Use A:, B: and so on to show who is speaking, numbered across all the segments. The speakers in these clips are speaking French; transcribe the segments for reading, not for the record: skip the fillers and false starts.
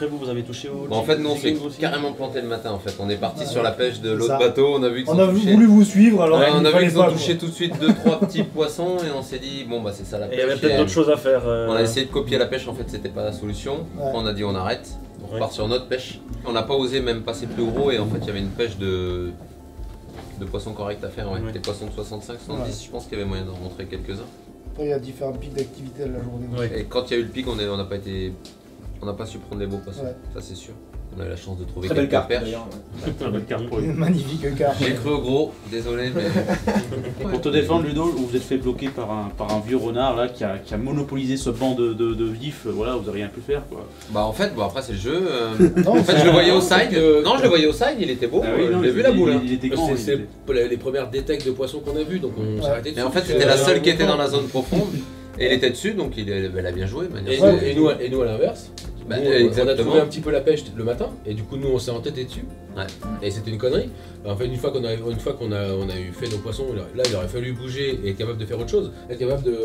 A: après vous avez touché au...
B: Bon, en fait, nous on s'est carrément planté le matin en fait. On est parti sur la pêche de l'autre bateau, on a vu que
C: on a voulu vous suivre alors
B: on a vu qu'ils ont touché tout de suite 2-3 petits poissons et on s'est dit bon bah c'est ça la pêche.
A: Il y avait peut-être d'autres choses à faire.
B: On a essayé de copier la pêche, en fait c'était pas la solution. Après, on a dit on arrête, on repart sur notre pêche. On n'a pas osé même passer plus gros et en fait il y avait une pêche de poissons corrects à faire, des poissons de 65, 70, je pense qu'il y avait moyen d'en rentrer quelques-uns.
C: Après il y a différents pics d'activité à la journée.
B: Et quand il y a eu le pic, on n'a pas su prendre les beaux poissons, ça c'est sûr. On a eu la chance de trouver quelques perches.
A: Très belle carte pour lui.
C: Magnifique carte.
B: J'ai cru au gros, désolé mais...
A: Pour te défendre Ludo, vous vous êtes fait bloquer par un vieux renard là qui a monopolisé ce banc de vifs, voilà, vous n'avez rien pu faire quoi.
B: Bah en fait, après c'est le jeu. En fait je le voyais au side, non je le voyais au side, il était beau, je l'ai vu la boule.
D: C'est les premières détectes de poissons qu'on a vues, donc on s'est arrêté dessus.
B: Mais en fait c'était la seule qui était dans la zone profonde, et il était dessus, donc elle a bien joué.
D: Et nous à l'inverse. Bah, on a trouvé un petit peu la pêche le matin et du coup nous on s'est entêté dessus et c'était une connerie. En fait une fois qu'on a eu fait nos poissons, là il aurait fallu bouger et être capable de faire autre chose, être capable de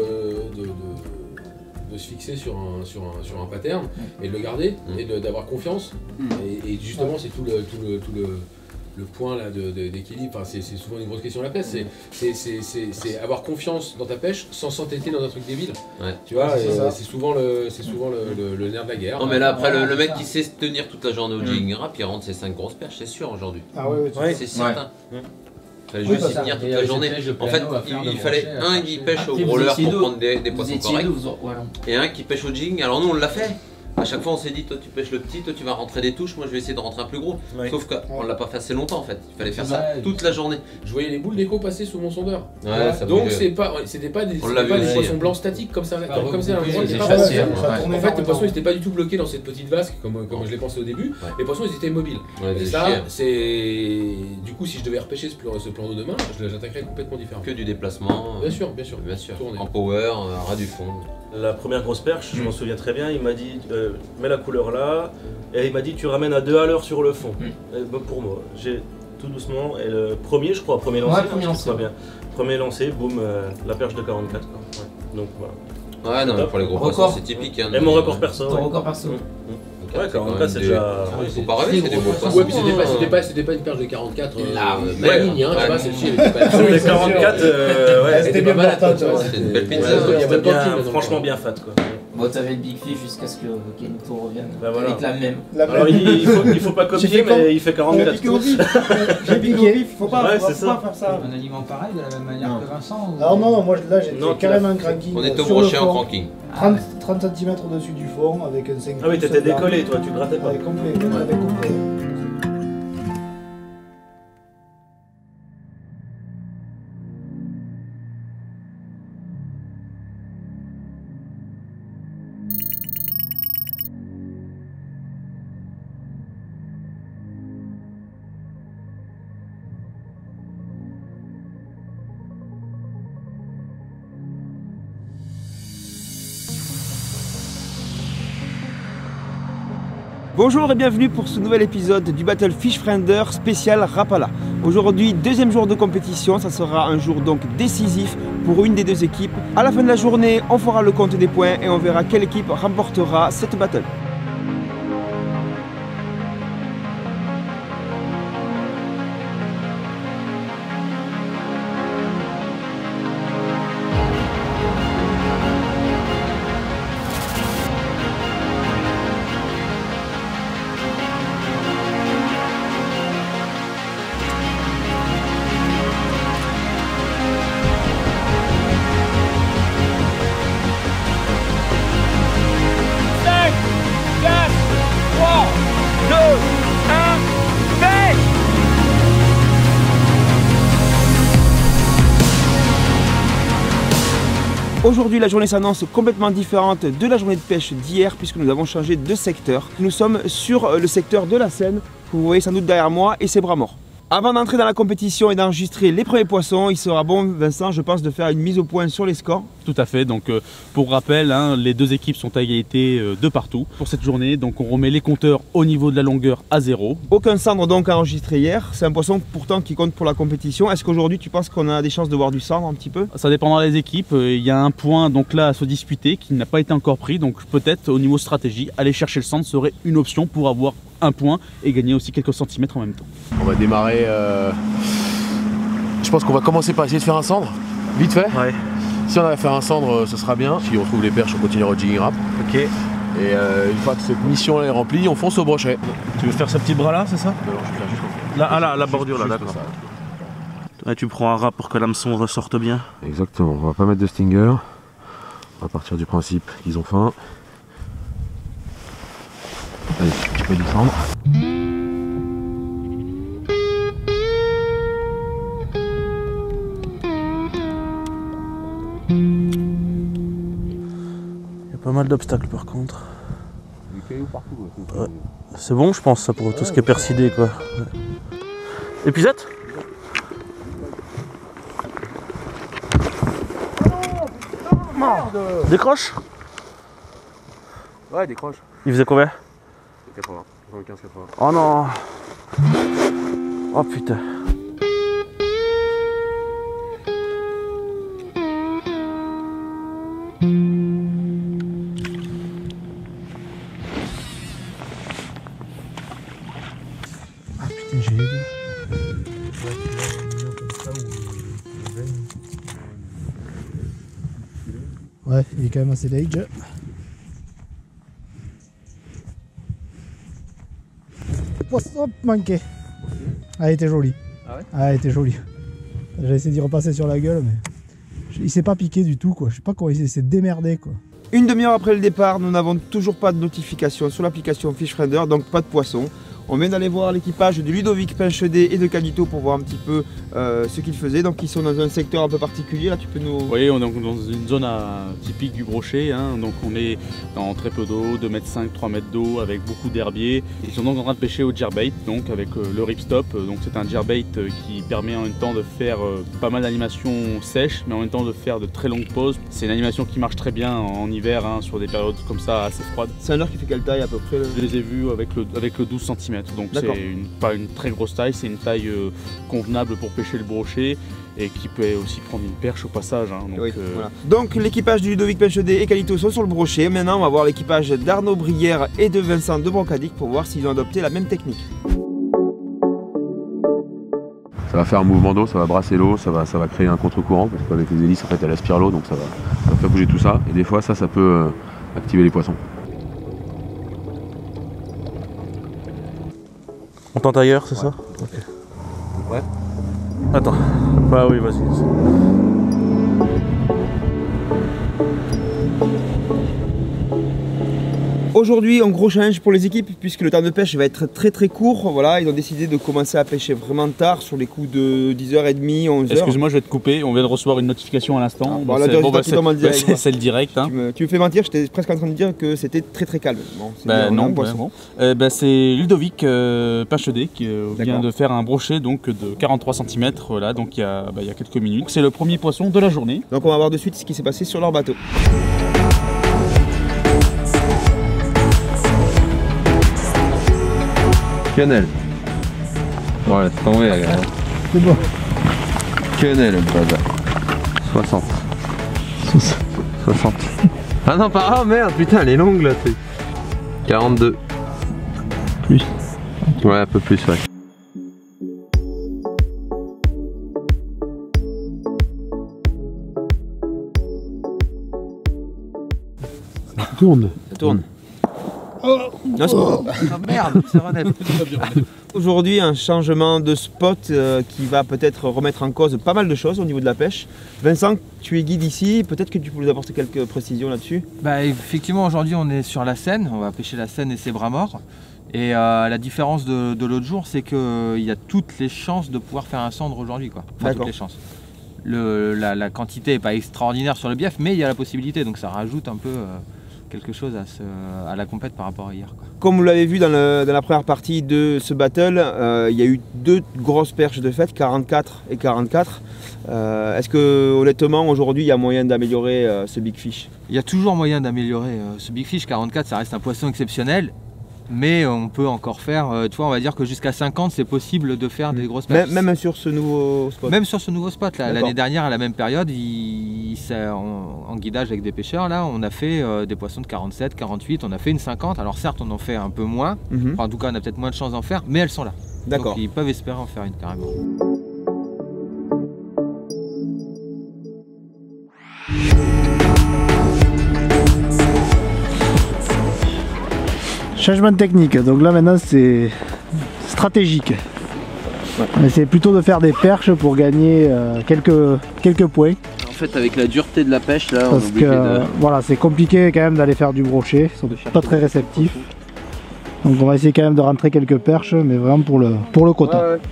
D: se fixer sur un pattern et de le garder et d'avoir confiance et justement c'est tout le point là d'équilibre, enfin, c'est souvent une grosse question la pêche, c'est avoir confiance dans ta pêche sans s'entêter dans un truc débile. Tu vois, c'est souvent le nerf de la guerre.
B: Non mais là après le mec qui sait se tenir toute la journée au jigging rap, il rentre ses 5 grosses perches, c'est sûr aujourd'hui.
C: Ah ouais,
B: c'est certain. Il fallait juste y tenir toute la journée. En fait, il fallait un qui pêche au roller pour prendre des poissons corrects et un qui pêche au jigging. Alors nous on l'a fait. À chaque fois on s'est dit toi tu pêches le petit, toi tu vas rentrer des touches, moi je vais essayer de rentrer un plus gros. Sauf qu'on l'a pas fait assez longtemps en fait, il fallait faire ça toute la journée.
D: Je voyais les boules d'écho passer sous mon sondeur.
B: Donc
D: c'était pas des poissons blancs statiques comme ça. En fait les poissons ils étaient pas du tout bloqués dans cette petite vasque comme je l'ai pensé au début. Les poissons ils étaient immobiles. Et ça c'est... Du coup si je devais repêcher ce plan d'eau demain, je l'attaquerais complètement différent.
B: Que du déplacement.
D: Bien sûr.
B: En power, ras du fond.
A: La première grosse perche, je m'en souviens très bien, il m'a dit mets la couleur là, et il m'a dit tu ramènes à 2 à l'heure sur le fond. Pour moi, j'ai tout doucement, et le premier je crois, premier lancé, bien. Premier lancé, boum, la perche de 44 quoi. Donc voilà.
B: Ouais non mais pour les gros poissons c'est typique.
A: Et mon record perso.
E: Ton record perso.
A: Ouais, 44 c'est déjà...
B: Faut pas rêver, c'est des beaux poissons.
D: Ouais, puis c'était pas une perche de 44 maligne, hein, tu vois, celle-ci elle était pas...
A: Sur les 44,
C: c'était bien partant, tu vois.
B: C'était une belle pizza.
A: C'était franchement bien fat quoi.
E: Bon, t'avais le Big Fish jusqu'à ce que Kenito revienne avec la même.
A: Alors il faut pas copier, mais il fait 44.
C: J'ai piqué, faut pas faire ça.
E: Un aliment pareil de la même manière que Vincent.
C: Alors non, moi là j'ai carrément un cranking.
B: On était au brochet en cranking.
C: 30 cm au-dessus du fond avec un 5.
A: Ah oui, t'étais décollé toi, tu grattais pas.
C: Avec complet, avec complet.
F: Bonjour et bienvenue pour ce nouvel épisode du Battle Fish Finder spécial Rapala. Aujourd'hui, deuxième jour de compétition, ça sera un jour donc décisif pour une des deux équipes. À la fin de la journée, on fera le compte des points et on verra quelle équipe remportera cette battle. Aujourd'hui, la journée s'annonce complètement différente de la journée de pêche d'hier puisque nous avons changé de secteur. Nous sommes sur le secteur de la Seine, que vous voyez sans doute derrière moi, et c'est bras mort. Avant d'entrer dans la compétition et d'enregistrer les premiers poissons, il sera bon, Vincent, je pense, de faire une mise au point sur les scores.
G: Tout à fait, donc pour rappel, hein, les deux équipes sont à égalité de partout pour cette journée, donc on remet les compteurs au niveau de la longueur à 0.
F: Aucun cendre donc enregistré hier, c'est un poisson pourtant qui compte pour la compétition. Est-ce qu'aujourd'hui tu penses qu'on a des chances de voir du cendre un petit peu?
G: Ça dépendra des équipes, il y a un point donc là à se disputer qui n'a pas été encore pris, donc peut-être au niveau stratégie, aller chercher le cendre serait une option pour avoir un point et gagner aussi quelques centimètres en même temps.
D: On va démarrer, je pense qu'on va commencer par essayer de faire un cendre, vite fait.
A: Ouais.
D: Si on arrive à faire un cendre, ce sera bien. Si on trouve les perches, on continuera au jigging rap.
A: Ok.
D: Et une fois que cette mission est remplie, on fonce au brochet.
A: Tu veux faire ce petit bras là, c'est ça?
D: Non, je vais faire juste
A: là, ah là, la bordure là, d'accord. Ouais, tu prends un rap pour que l'hameçon ressorte bien.
D: Exactement, on va pas mettre de stinger. On va partir du principe qu'ils ont faim. Allez, tu peux descendre.
A: Il y a pas mal d'obstacles par contre. Ouais. C'est bon je pense ça pour tout ce qui est persidé quoi. Ouais. Épuisette? Décroche?
D: Ouais, décroche.
A: Il faisait combien?
D: 80, 75, 80.
A: Oh non. Oh putain.
C: Ah putain, j'ai les deux. Ouais, il est quand même assez large. Poisson manqué. Ah, elle était jolie.
B: Ah ouais?
C: Ah, elle était jolie. J'ai essayé d'y repasser sur la gueule, mais il s'est pas piqué du tout, quoi. Je sais pas comment il s'est démerdé, quoi.
F: Une demi-heure après le départ, nous n'avons toujours pas de notification sur l'application FishFriender, donc pas de poisson. On vient d'aller voir l'équipage de Ludovic Pinchedé et de Calito pour voir un petit peu ce qu'ils faisaient. Donc ils sont dans un secteur un peu particulier, là tu peux nous...
G: Oui, on est dans une zone typique du brochet, hein. Donc on est dans très peu d'eau, 2,5 m, 3 mètres d'eau avec beaucoup d'herbiers. Ils sont donc en train de pêcher au jerbait, donc avec le ripstop. Donc c'est un jerbait qui permet en même temps de faire pas mal d'animations sèches, mais en même temps de faire de très longues pauses. C'est une animation qui marche très bien en hiver, hein, sur des périodes comme ça assez froides.
F: C'est un leurre qui fait quelle taille à peu près?
G: Je les ai vus avec le 12 cm. Donc c'est pas une très grosse taille, c'est une taille convenable pour pêcher le brochet et qui peut aussi prendre une perche au passage. Hein, donc,
F: oui, voilà. Donc l'équipage de Ludovic Pinchedé et Calito sont sur le brochet. Maintenant on va voir l'équipage d'Arnaud Brière et de Vincent de Broncadic pour voir s'ils ont adopté la même technique.
D: Ça va faire un mouvement d'eau, ça va brasser l'eau, ça va créer un contre-courant parce qu'avec les hélices en fait elle aspire l'eau, donc ça va faire bouger tout ça. Et des fois ça peut activer les poissons.
A: On tente ailleurs, c'est ça? Ok.
D: Ouais.
A: Attends. Bah oui, vas-y.
F: Aujourd'hui, un gros challenge pour les équipes puisque le temps de pêche va être très court. Voilà, ils ont décidé de commencer à pêcher vraiment tard, sur les coups de 10h30, 11h.
G: Excuse-moi, je vais te couper, on vient de recevoir une notification à l'instant.
F: C'est
G: le direct. Hein.
F: Tu me fais mentir, j'étais presque en train de dire que c'était très calme. Bon,
G: non, c'est Ludovic Pinchedé qui vient de faire un brochet donc, de 43 cm, voilà, donc il y a quelques minutes. C'est le premier poisson de la journée.
F: Donc on va voir de suite ce qui s'est passé sur leur bateau.
B: Quenelle. Voilà, c'est tombé la gueule.
C: C'est bon.
B: Quenelle le bazar. 60. 60. Ah non, pas. Ah merde, putain, elle est longue là, truc. 42.
C: Plus.
B: Ouais, un peu plus, ouais.
C: Ça tourne.
F: Ça tourne. Oh non, oh
B: merde, ça va net.
F: Aujourd'hui, un changement de spot qui va peut-être remettre en cause pas mal de choses au niveau de la pêche. Vincent, tu es guide ici, peut-être que tu peux nous apporter quelques précisions là-dessus?
E: Bah, effectivement, aujourd'hui on est sur la Seine, on va pêcher la Seine et ses bras morts. Et la différence de l'autre jour, c'est qu'il y a toutes les chances de pouvoir faire un cendre aujourd'hui, quoi. Enfin, toutes les chances. La quantité n'est pas extraordinaire sur le bief, mais il y a la possibilité, donc ça rajoute un peu quelque chose à la compète par rapport à hier, quoi.
F: Comme vous l'avez vu dans la première partie de ce battle, il y a eu 2 grosses perches de fête, 44 et 44. Est-ce que honnêtement aujourd'hui il y a moyen d'améliorer ce Big Fish?
E: Il y a toujours moyen d'améliorer ce Big Fish. 44, ça reste un poisson exceptionnel. Mais on peut encore faire, on va dire que jusqu'à 50 c'est possible de faire des grosses perches.
F: Même sur ce nouveau spot?
E: Même sur ce nouveau spot, l'année dernière à la même période, en guidage avec des pêcheurs, là, on a fait des poissons de 47, 48, on a fait une 50. Alors certes on en fait un peu moins, enfin, en tout cas on a peut-être moins de chances d'en faire, mais elles sont là.
F: D'accord.
E: Donc ils peuvent espérer en faire une carrément.
C: Changement de technique, donc là maintenant c'est stratégique. Ouais. C'est plutôt de faire des perches pour gagner quelques points.
B: En fait avec la dureté de la pêche là,
C: parce que voilà, c'est compliqué quand même d'aller faire du brochet, ils sont pas très réceptifs. Donc on va essayer quand même de rentrer quelques perches, mais vraiment pour le quota. Ouais.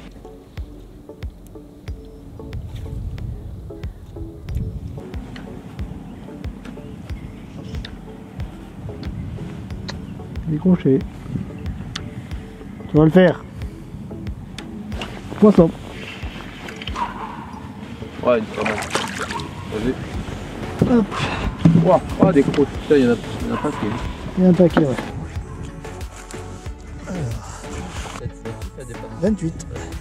C: Décroché. Tu vas le faire. Poisson.
B: Ouais, pas mal. Vas-y.
C: Hop.
B: Wow. Oh, des crocs. Putain, il y en a un paquet.
C: Il y a un paquet, ouais. Alors. 28.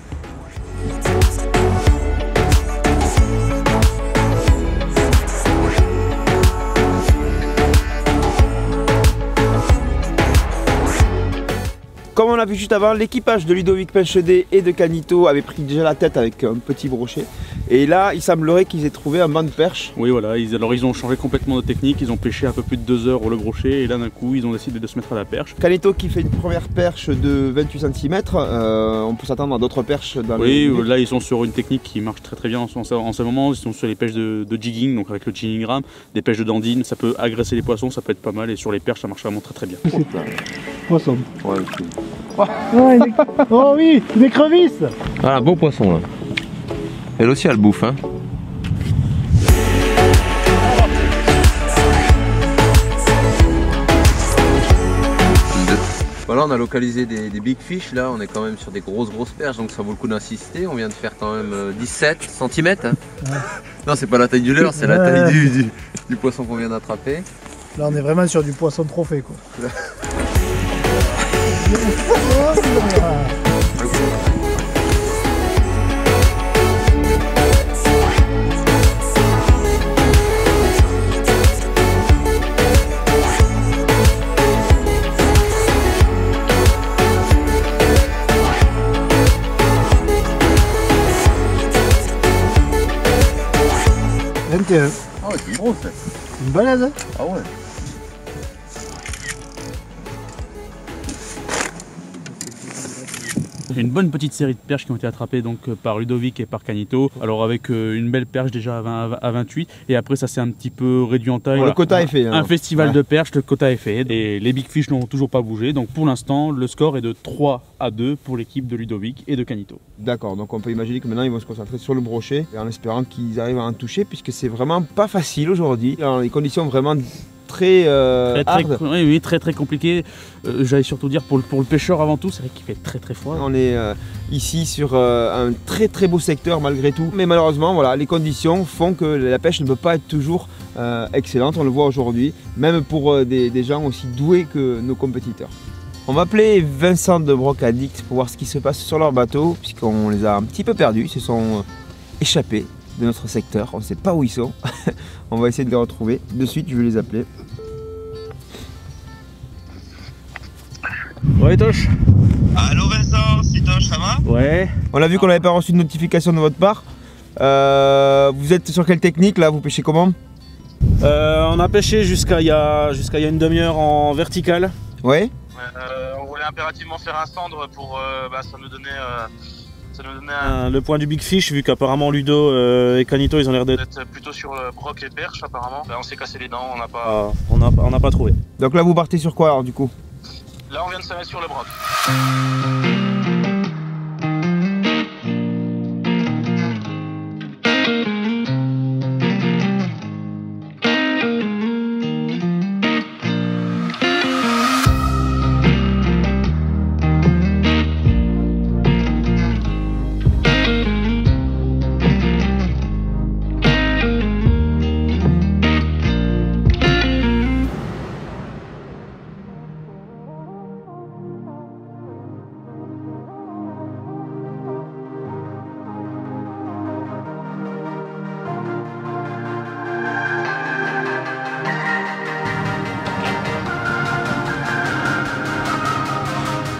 F: Comme on a vu juste avant, l'équipage de Ludovic Pêche-D et de Canito avait pris déjà la tête avec un petit brochet. Et là, il semblerait qu'ils aient trouvé un banc de perche.
G: Oui, voilà. Alors ils ont changé complètement de technique. Ils ont pêché un peu plus de 2 heures le brochet. Et là, d'un coup, ils ont décidé de se mettre à la perche.
F: Canito qui fait une première perche de 28 cm. On peut s'attendre à d'autres perches dans
G: Oui, là, ils sont sur une technique qui marche très bien en ce moment. Ils sont sur les pêches de jigging, donc avec le jigging ram, des pêches de dandine. Ça peut agresser les poissons, ça peut être pas mal. Et sur les perches, ça marche vraiment très bien.
C: Poisson.
B: Ouais,
C: oh oui, une écrevisse.
B: Ah, un beau poisson là. Elle aussi elle bouffe, hein. Voilà, on a localisé des big fish, là on est quand même sur des grosses perches, donc ça vaut le coup d'insister. On vient de faire quand même 17 cm. Hein. Ouais. Non, c'est pas la taille du leurre, c'est la taille du poisson qu'on vient d'attraper.
C: Là on est vraiment sur du poisson trophée quoi.
B: Ah ouais, c'est une grosse.
C: Une balade, hein.
B: Ah ouais.
G: Une bonne petite série de perches qui ont été attrapées donc par Ludovic et par Canito. Alors avec une belle perche déjà à 28 et après ça s'est un petit peu réduit en taille.
F: Bon, le quota est fait.
G: Un festival de perches, le quota est fait et les big fish n'ont toujours pas bougé. Donc pour l'instant le score est de 3-2 pour l'équipe de Ludovic et de Canito.
F: D'accord, donc on peut imaginer que maintenant ils vont se concentrer sur le brochet et en espérant qu'ils arrivent à en toucher puisque c'est vraiment pas facile aujourd'hui. Dans les conditions vraiment très
G: compliqué. J'allais surtout dire pour le pêcheur avant tout, c'est vrai qu'il fait très froid.
F: On est ici sur un très beau secteur malgré tout, mais malheureusement voilà, les conditions font que la pêche ne peut pas être toujours excellente, on le voit aujourd'hui, même pour des gens aussi doués que nos compétiteurs. On va appeler Vincent de Broc Addict pour voir ce qui se passe sur leur bateau, puisqu'on les a un petit peu perdus, ils se sont échappés de notre secteur, on ne sait pas où ils sont. On va essayer de les retrouver. De suite, je vais les appeler.
G: Ouais, Tosh.
H: Allô Vincent, c'est Tosh, ça va?
F: Ouais. On a vu qu'on n'avait pas reçu de notification de votre part. Vous êtes sur quelle technique là? Vous pêchez comment?
I: On a pêché jusqu'à il y a une demi-heure en vertical.
F: Ouais.
H: On voulait impérativement faire un cendre pour ça nous donnait
I: le point du big fish, vu qu'apparemment Ludo et Canito ils ont l'air d'être
H: plutôt sur le broc et perche apparemment. On s'est cassé les dents,
I: on n'a pas trouvé.
F: Donc là vous partez sur quoi alors du coup?
H: Là on vient de se mettre sur le broc.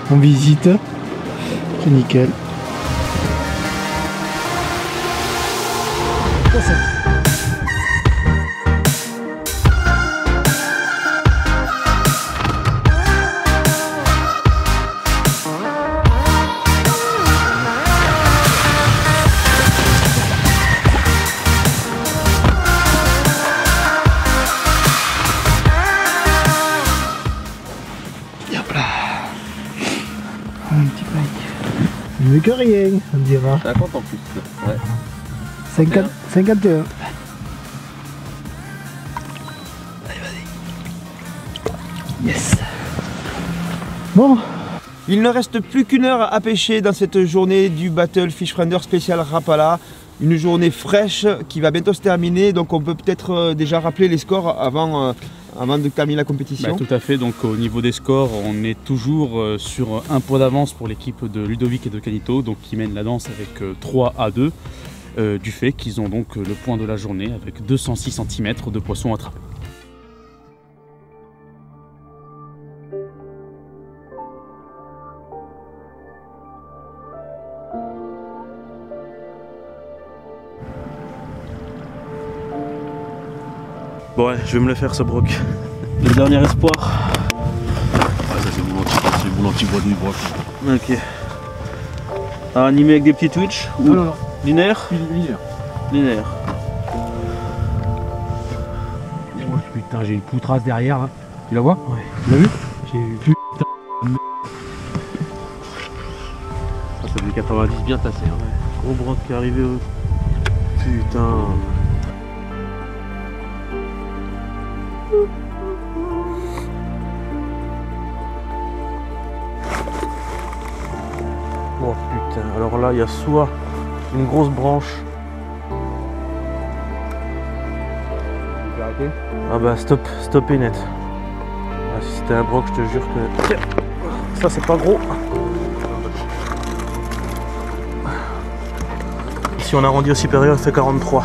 C: on visite. C'est nickel. Mieux que rien, on dira.
B: 50 en plus. Ouais.
C: 51. Allez, vas-y. Yes. Bon.
F: Il ne reste plus qu'une heure à pêcher dans cette journée du Battle Fish Friender spécial Rapala. Une journée fraîche qui va bientôt se terminer, donc on peut peut-être déjà rappeler les scores avant de terminer la compétition.
G: Tout à fait, donc au niveau des scores, on est toujours sur un point d'avance pour l'équipe de Ludovic et de Canito, donc qui mène la danse avec 3-2, du fait qu'ils ont donc le point de la journée avec 206 cm de poissons attrapés.
I: Bon ouais, je vais me le faire ce broc. Le dernier espoir.
D: Ah, ça c'est mon anti-bois de broc.
I: Ok. À animer avec des petits twitch ou
C: non.
I: Linéaire. Linéaire.
J: Oh, putain, j'ai une poutrasse derrière là. Tu la vois?
C: Ouais.
J: Tu l'as vu? J'ai eu putain.
I: Ça fait 90 bien tassé. Hein. Ouais. Gros broc qui est arrivé au... Putain. Oh putain, alors là il y a soit une grosse branche. Ah bah stop et net. Ah, si c'était un broc, je te jure que... Tiens, ça c'est pas gros. Si on arrondit au supérieur, il fait 43.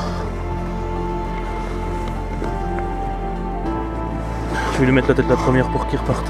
I: Je vais lui mettre la tête la première pour qu'il reparte.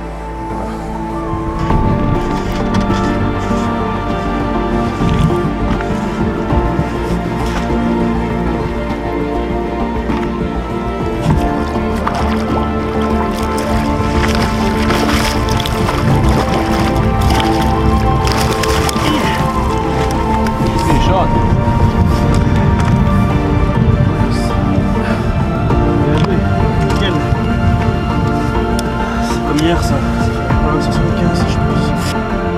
I: Hier ça, c'est 75 je pense.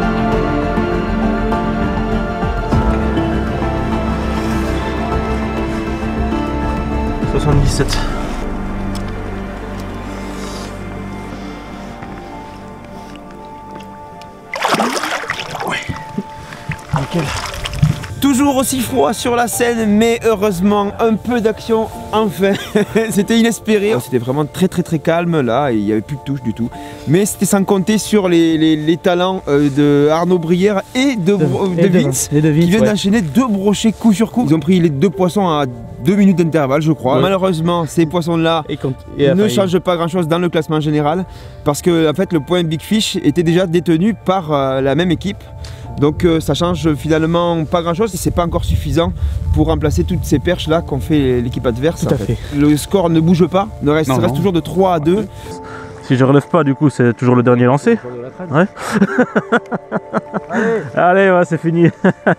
I: « 77. Ouais. Nickel.
F: Toujours aussi froid sur la scène, mais heureusement un peu d'action enfin. C'était inespéré, c'était vraiment très calme là, et il n'y avait plus de touche du tout. Mais c'était sans compter sur les talents de Arnaud Brière et de Vince, qui viennent d'enchaîner 2 brochets coup sur coup. Ils ont pris les 2 poissons à 2 minutes d'intervalle je crois. Ouais. Malheureusement ces poissons là ne changent pas grand chose dans le classement général, parce que en fait le point Big Fish était déjà détenu par la même équipe. Donc ça change finalement pas grand chose et c'est pas encore suffisant pour remplacer toutes ces perches là qu'ont fait l'équipe adverse.
C: Tout à fait.
F: Le score ne bouge pas, reste toujours de 3-2.
I: Si je relève pas, du coup c'est toujours le dernier lancé. Ouais. Allez, ouais, c'est fini.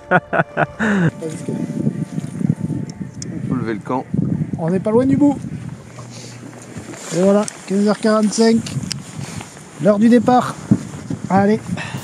B: On peut lever le camp.
C: On n'est pas loin du bout. Et voilà, 15h45, l'heure du départ. Allez.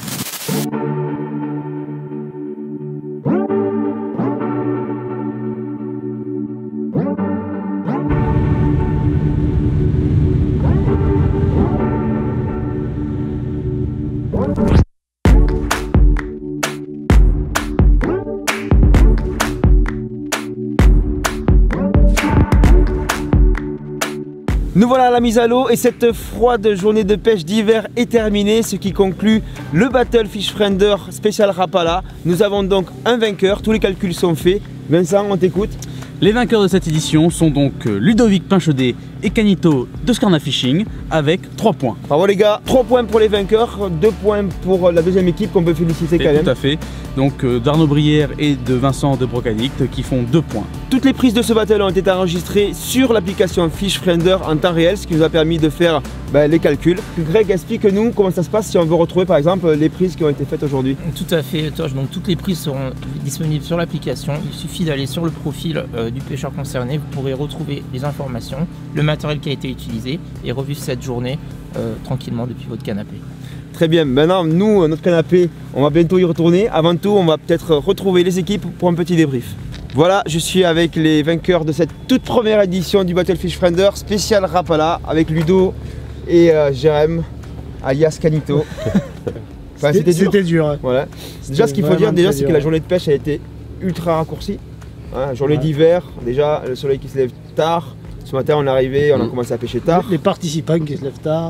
F: Nous voilà à la mise à l'eau et cette froide journée de pêche d'hiver est terminée, ce qui conclut le Battle Fish Friender spécial Rapala. Nous avons donc un vainqueur, tous les calculs sont faits. Vincent, on t'écoute.
G: Les vainqueurs de cette édition sont donc Ludovic Pinchaudet et Canito de Scarna Fishing avec 3 points.
F: Bravo les gars, 3 points pour les vainqueurs, 2 points pour la deuxième équipe qu'on peut féliciter quand même.
G: Tout à fait, donc d'Arnaud Brière et de Vincent de Brocadicte qui font 2 points.
F: Toutes les prises de ce battle ont été enregistrées sur l'application FishFriender en temps réel, ce qui nous a permis de faire les calculs. Greg, explique-nous comment ça se passe si on veut retrouver par exemple les prises qui ont été faites aujourd'hui.
K: Tout à fait, Tosh, donc toutes les prises seront disponibles sur l'application. Il suffit d'aller sur le profil du pêcheur concerné, vous pourrez retrouver les informations, le matériel qui a été utilisé et revivre cette journée tranquillement depuis votre canapé.
F: Très bien, maintenant nous, notre canapé, on va bientôt y retourner. Avant tout, on va peut-être retrouver les équipes pour un petit débrief. Voilà, je suis avec les vainqueurs de cette toute première édition du Battle FishFriender spécial Rapala avec Ludo et Jérém, alias Canito.
C: Enfin, c'était dur. Hein.
F: Voilà. Déjà, ce qu'il faut dire, c'est que la journée de pêche a été ultra raccourcie. Hein, journée d'hiver, déjà le soleil qui se lève tard. Ce matin on est arrivé, on a commencé à pêcher tard.
C: Les participants qui se lèvent tard.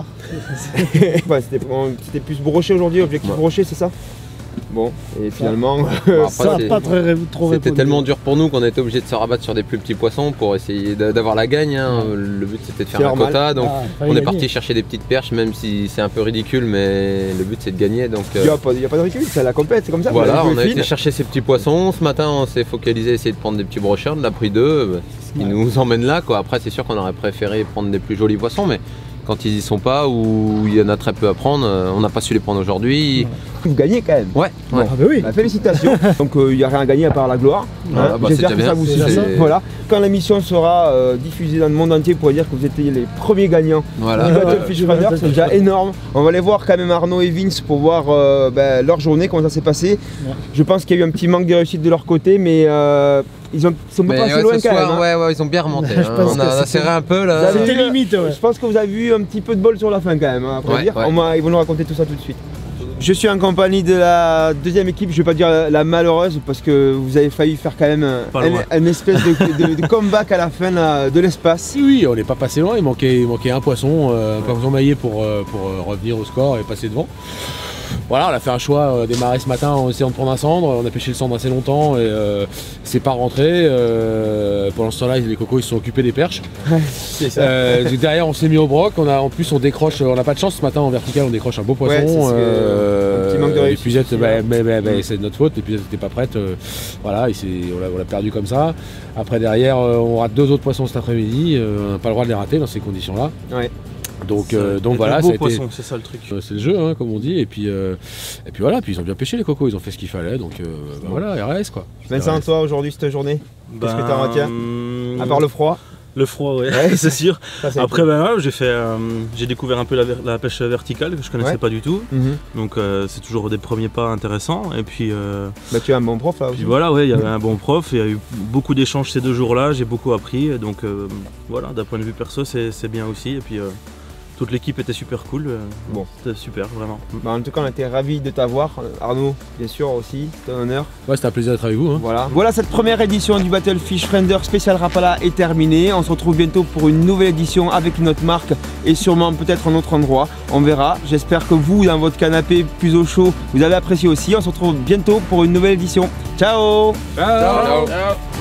F: C'était plus brochet aujourd'hui, objectif brochet, c'est ça? Bon, et finalement,
C: ça n'a pas trop répondu.
B: C'était tellement dur pour nous qu'on a été obligé de se rabattre sur des plus petits poissons pour essayer d'avoir la gagne. Hein. Le but c'était de faire un quota, donc on est parti chercher des petites perches, même si c'est un peu ridicule, mais le but c'est de gagner. Donc
F: il n'y a pas de ridicule, c'est la compète, c'est comme ça.
B: Voilà, on a été chercher ces petits poissons. Ce matin, on s'est focalisé à essayer de prendre des petits brocheurs, on en a pris 2, ce qui nous emmène là, quoi. Après, c'est sûr qu'on aurait préféré prendre des plus jolis poissons, mais quand ils y sont pas ou il y en a très peu à prendre, on n'a pas su les prendre aujourd'hui.
F: Vous gagnez quand même.
B: Ouais.
F: Bon, ah bah oui. Félicitations. Donc il n'y a rien à gagner à part la gloire. Hein. J'espère que ça vous suffit. Voilà. Quand l'émission sera diffusée dans le monde entier, vous pourrez dire que vous étiez les premiers gagnants du Battle FishFriender, c'est déjà énorme. On va aller voir quand même Arnaud et Vince pour voir leur journée, comment ça s'est passé. Je pense qu'il y a eu un petit manque de réussite de leur côté, mais ils sont pas passés loin quand même.
B: Ouais, ils ont bien remonté. On a serré un peu là.
C: C'était limite.
F: Je pense que vous avez eu un petit peu de bol sur la fin quand même, à vrai dire. Ils vont nous raconter tout ça tout de suite. Je suis en compagnie de la deuxième équipe, je vais pas dire la malheureuse parce que vous avez failli faire quand même une espèce de comeback à la fin de l'espace.
D: Oui, on n'est pas passé loin, il manquait un poisson maillé pour revenir au score et passer devant. Voilà, on a fait un choix démarrer ce matin en essayant de prendre un cendre. On a pêché le cendre assez longtemps et c'est pas rentré. Pendant ce temps-là, les cocos ils se sont occupés des perches.
F: C'est ça.
D: Derrière, on s'est mis au broc. En plus, on décroche. On n'a pas de chance ce matin en vertical. On décroche un beau poisson.
F: Un petit manque de réussite.
D: C'est de notre faute. L'épuisette n'était pas prête. Voilà, on l'a perdu comme ça. Après, derrière, on rate 2 autres poissons cet après-midi. On n'a pas le droit de les rater dans ces conditions-là.
F: Ouais.
D: Donc voilà,
A: c'est ça le truc.
D: C'est le jeu, hein, comme on dit, et puis voilà, puis ils ont bien pêché les cocos, ils ont fait ce qu'il fallait, donc voilà, RS quoi.
F: Vincent, toi aujourd'hui cette journée, qu'est-ce que tu en retiens? À part le froid?
A: Le froid, ouais, c'est sûr. Après, j'ai découvert un peu la pêche verticale que je connaissais pas du tout. Donc c'est toujours des premiers pas intéressants. Et puis,
F: tu as un bon prof là aussi.
A: Puis voilà, il y avait un bon prof. Il y a eu beaucoup d'échanges ces 2 jours-là. J'ai beaucoup appris. Donc voilà, d'un point de vue perso, c'est bien aussi. Et puis toute l'équipe était super cool. Bon, c'était super, vraiment.
F: En tout cas, on était ravis de t'avoir. Arnaud, bien sûr aussi, c'est un honneur.
D: Ouais, c'était un plaisir d'être avec vous. Hein.
F: Voilà, cette première édition du Battle FishFriender spécial Rapala est terminée. On se retrouve bientôt pour une nouvelle édition avec une autre marque et sûrement peut-être un autre endroit. On verra. J'espère que vous, dans votre canapé plus au chaud, vous avez apprécié aussi. On se retrouve bientôt pour une nouvelle édition. Ciao.
B: Ciao.